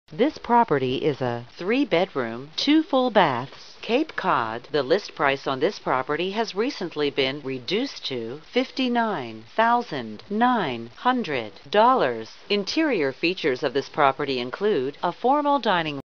This property is a 3-bedroom, 2 full baths, Cape Cod. The list price on this property has recently been reduced to $59,900. Interior features of this property include a formal dining room,